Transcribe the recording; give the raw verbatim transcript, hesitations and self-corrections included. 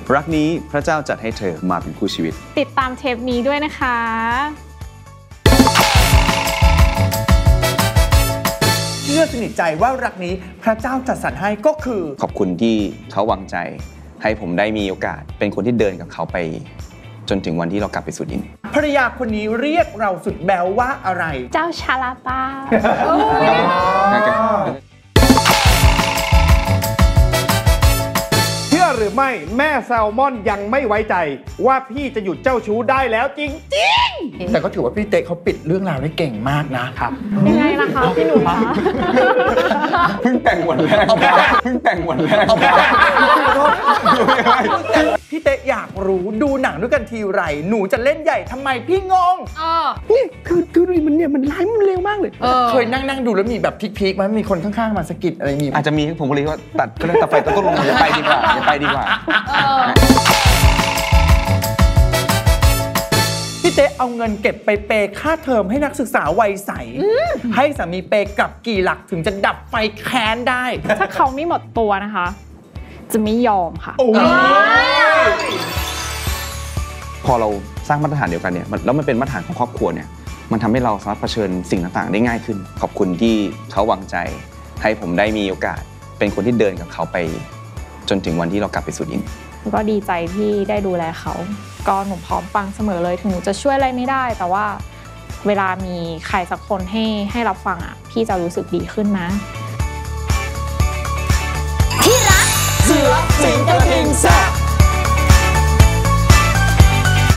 รักนี้พระเจ้าจัดให้เธอมาเป็นคู่ชีวิตติดตามเทปนี้ด้วยนะคะเชื่อสนิทใจว่ารักนี้พระเจ้าจัดสรรให้ก็คือขอบคุณที่เขาวางใจให้ผมได้มีโอกาสเป็นคนที่เดินกับเขาไปจนถึงวันที่เรากลับไปสู่ดินภรรยาคนนี้เรียกเราสุดแบ๊วว่าอะไรเจ้าชาลาปาเชื่อหรือไม่แม่แซลมอนยังไม่ไว้ใจว่าพี่จะหยุดเจ้าชู้ได้แล้วจริงๆแต่ก็ถือว่าพี่เต๊เขาปิดเรื่องราวได้เก่งมากนะครับยังไงล่ะคะพี่หนุ่มคะเพิ่งแต่งวันแรกเพิ่งแต่งวันแรกพี่เต๊อยากรู้ดูหนังด้วยกันทีไรหนูจะเล่นใหญ่ทำไมพี่งงนี่คือคือมันเนี่ยมันร้ายมันเร็วมากเลยเคยนั่งนั่งดูแล้วมีแบบพลิกๆมันมีคนข้างๆมาสะกิดอะไรมีอาจจะมีผมก็เลยว่าตัดก็เลยตัดไฟต้นลงอย่าไปดีกว่าอย่าไปดีกว่าพี่เต๊เอาเงินเก็บไปเปย์ค่าเทอมให้นักศึกษาวัยใสให้สามีเปย์กลับกี่หลักถึงจะดับไฟแค้นได้ถ้าเขาไม่หมดตัวนะคะจะไม่ยอมค่ะพอเราสร้างมาตรฐานเดียวกันเนี่ยแล้วมันเป็นมาตรฐานของครอบครัวเนี่ยมันทำให้เราสามารถเผชิญสิ่งต่างๆได้ง่ายขึ้นขอบคุณที่เขาวางใจให้ผมได้มีโอกาสเป็นคนที่เดินกับเขาไปจนถึงวันที่เรากลับไปสู่ดินก็ดีใจที่ได้ดูแลเขาก็หนูพร้อมฟังเสมอเลยถึงหนูจะช่วยอะไรไม่ได้แต่ว่าเวลามีใครสักคนให้ให้รับฟังอ่ะพี่จะรู้สึกดีขึ้นนะที่รักเสือสิงกระทิงแซ่บ